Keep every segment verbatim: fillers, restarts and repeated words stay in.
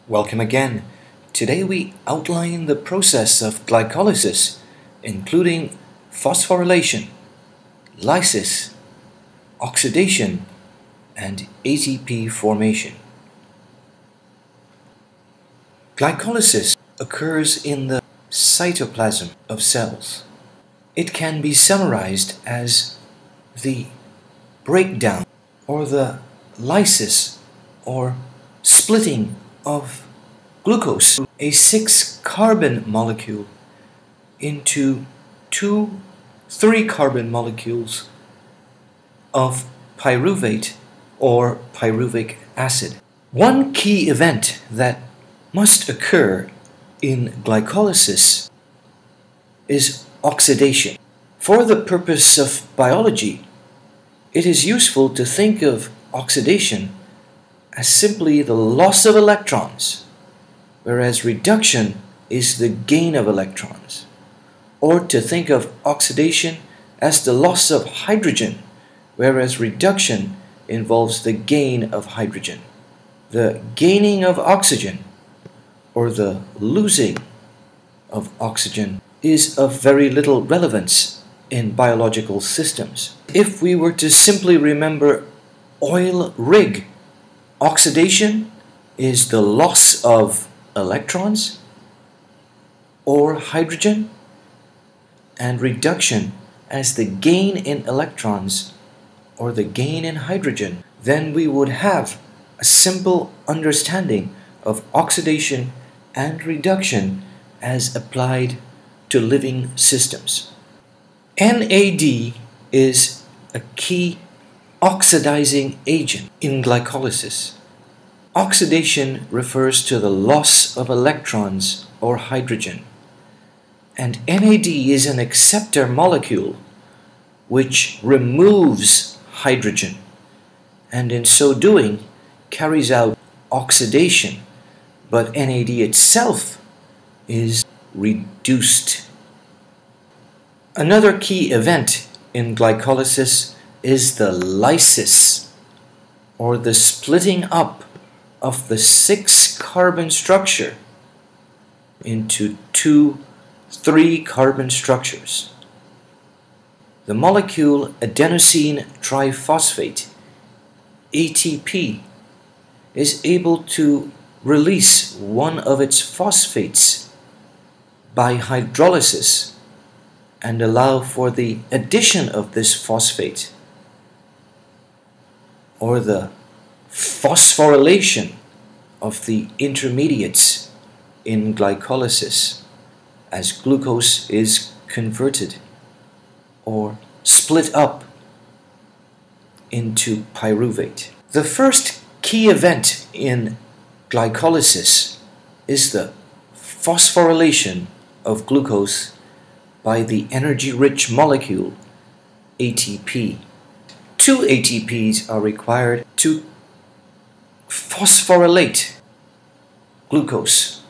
Welcome again. Today we outline the process of glycolysis, including phosphorylation, lysis, oxidation, and A T P formation. Glycolysis occurs in the cytoplasm of cells. It can be summarized as the breakdown or the lysis or splitting of glucose, a six-carbon molecule, into two three-carbon molecules of pyruvate or pyruvic acid. One key event that must occur in glycolysis is oxidation. For the purpose of biology, it is useful to think of oxidation as simply the loss of electrons, whereas reduction is the gain of electrons, or to think of oxidation as the loss of hydrogen, whereas reduction involves the gain of hydrogen. The gaining of oxygen or the losing of oxygen is of very little relevance in biological systems. If we were to simply remember oil rig, oxidation is the loss of electrons or hydrogen, and reduction as the gain in electrons or the gain in hydrogen, then we would have a simple understanding of oxidation and reduction as applied to living systems. N A D is a key oxidizing agent in glycolysis. Oxidation refers to the loss of electrons or hydrogen, and N A D is an acceptor molecule which removes hydrogen, and in so doing carries out oxidation, but N A D itself is reduced. Another key event in glycolysis is the lysis, or the splitting up of the six-carbon structure into two three-carbon structures. The molecule adenosine triphosphate, A T P, is able to release one of its phosphates by hydrolysis and allow for the addition of this phosphate, or the phosphorylation of the intermediates in glycolysis as glucose is converted or split up into pyruvate. The first key event in glycolysis is the phosphorylation of glucose by the energy-rich molecule A T P. Two A T Ps are required to phosphorylate glucose.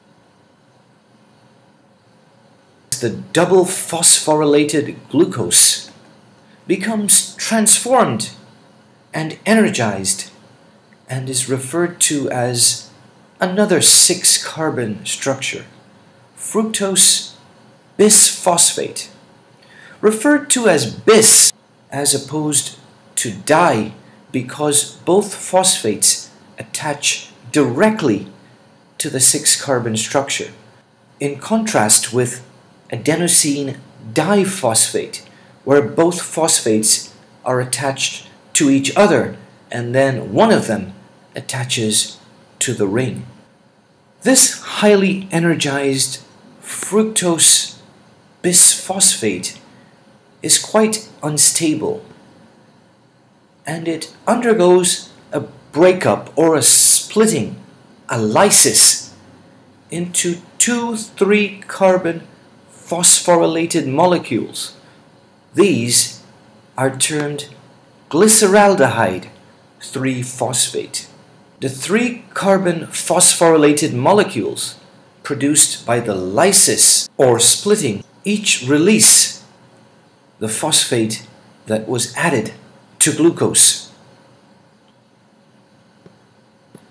The double phosphorylated glucose becomes transformed and energized and is referred to as another six-carbon structure, fructose bisphosphate, referred to as bis as opposed to di because both phosphates attach directly to the six-carbon structure, in contrast with adenosine diphosphate, where both phosphates are attached to each other and then one of them attaches to the ring. This highly energized fructose bisphosphate is quite unstable, and it undergoes a breakup or a splitting, a lysis, into two three-carbon phosphorylated molecules. These are termed glyceraldehyde three phosphate. The three-carbon phosphorylated molecules produced by the lysis or splitting each release the phosphate that was added to glucose.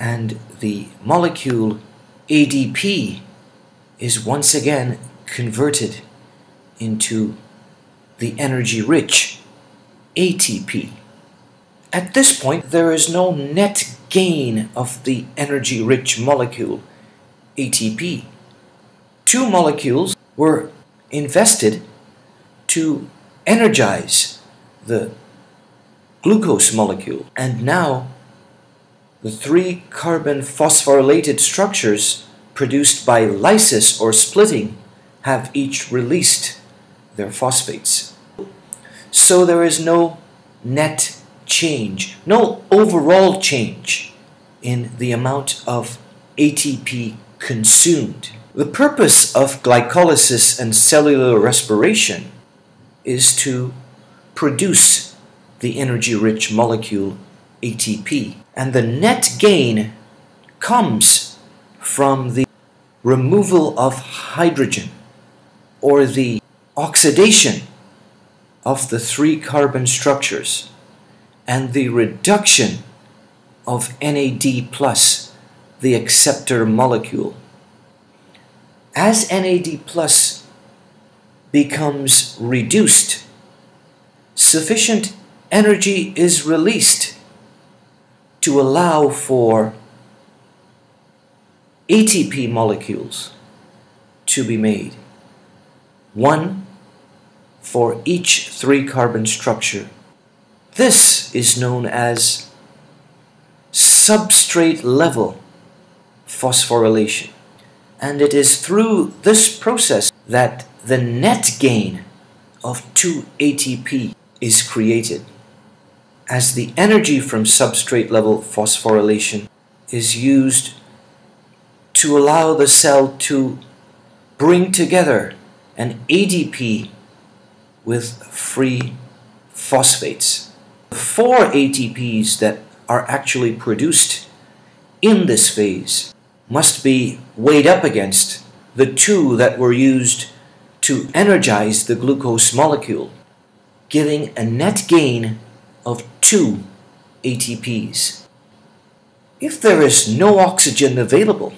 and the molecule A D P is once again converted into the energy-rich A T P. At this point, there is no net gain of the energy-rich molecule A T P. Two molecules were invested to energize the glucose molecule, and now the three carbon phosphorylated structures produced by lysis or splitting have each released their phosphates. So there is no net change, no overall change in the amount of A T P consumed. The purpose of glycolysis and cellular respiration is to produce the energy-rich molecule A T P, and the net gain comes from the removal of hydrogen or the oxidation of the three carbon structures and the reduction of N A D plus, the acceptor molecule. As N A D plus becomes reduced, sufficient energy is released to allow for A T P molecules to be made, one for each three carbon structure. This is known as substrate level phosphorylation, and it is through this process that the net gain of two A T P is created, as the energy from substrate level phosphorylation is used to allow the cell to bring together an A D P with free phosphates. The four A T Ps that are actually produced in this phase must be weighed up against the two that were used to energize the glucose molecule, giving a net gain of two A T Ps. If there is no oxygen available,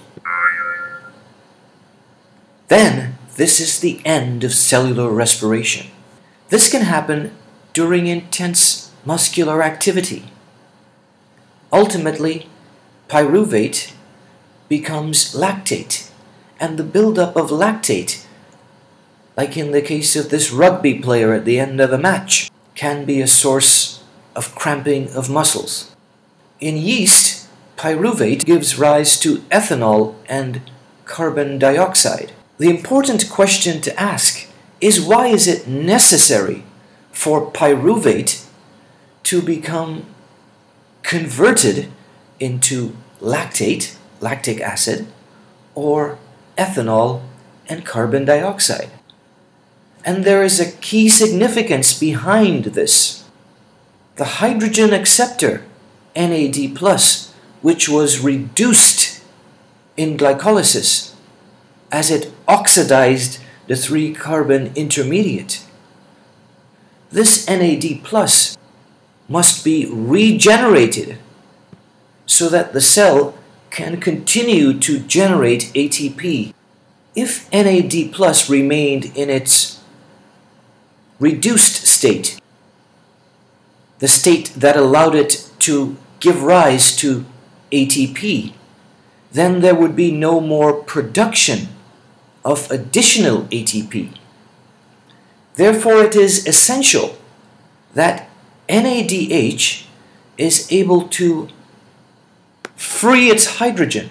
then this is the end of cellular respiration. This can happen during intense muscular activity. Ultimately, pyruvate becomes lactate, and the buildup of lactate, like in the case of this rugby player at the end of a match, can be a source of cramping of muscles. In yeast, pyruvate gives rise to ethanol and carbon dioxide. The important question to ask is, why is it necessary for pyruvate to become converted into lactate, lactic acid, or ethanol and carbon dioxide? And there is a key significance behind this. The hydrogen acceptor, N A D plus, which was reduced in glycolysis as it oxidized the three carbon intermediate. This N A D plus must be regenerated so that the cell can continue to generate A T P. If N A D plus remained in its reduced state, the state that allowed it to give rise to A T P, then there would be no more production of additional A T P. Therefore, it is essential that N A D H is able to free its hydrogen,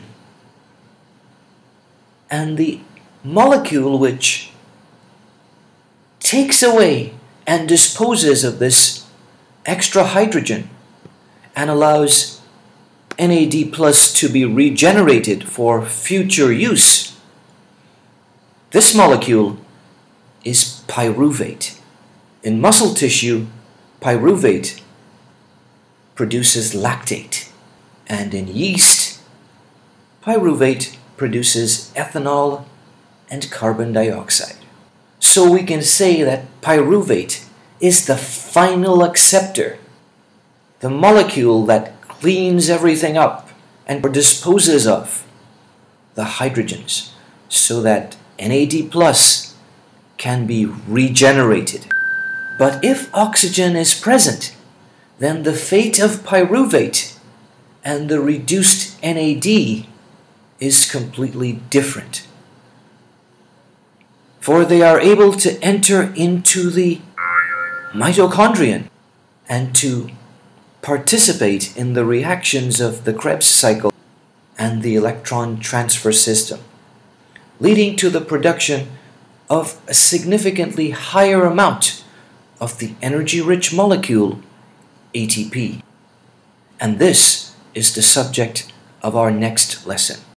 and the molecule which takes away and disposes of this extra hydrogen and allows N A D plus to be regenerated for future use. This molecule is pyruvate. In muscle tissue, pyruvate produces lactate, and in yeast, pyruvate produces ethanol and carbon dioxide. So we can say that pyruvate is the final acceptor, the molecule that cleans everything up and disposes of the hydrogens so that N A D plus can be regenerated. But if oxygen is present, then the fate of pyruvate and the reduced N A D is completely different. For they are able to enter into the mitochondrion and to participate in the reactions of the Krebs cycle and the electron transfer system, leading to the production of a significantly higher amount of the energy-rich molecule A T P. And this is the subject of our next lesson.